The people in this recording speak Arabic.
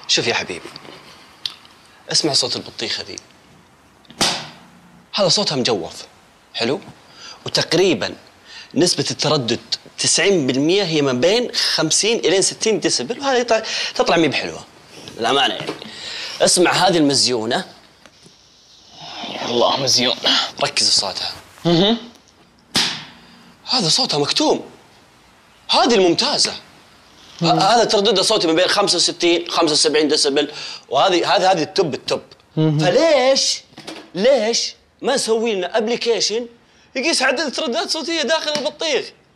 شوف يا حبيبي، اسمع صوت البطيخة ذي. هذا صوتها مجوف، حلو؟ وتقريبا نسبة التردد 90% هي ما بين 50 إلى 60 ديسبل، وهذه تطلع مي بحلوة للأمانة يعني. اسمع هذه المزيونة. والله مزيون. ركز في صوتها. هذا صوتها مكتوم. هذه الممتازة. هذا ترددها صوتي ما بين 65 75 ديسبل، وهذه التوب. فليش ما نسوي لنا ابلكيشن يقيس عدد الترددات الصوتية داخل البطيخ؟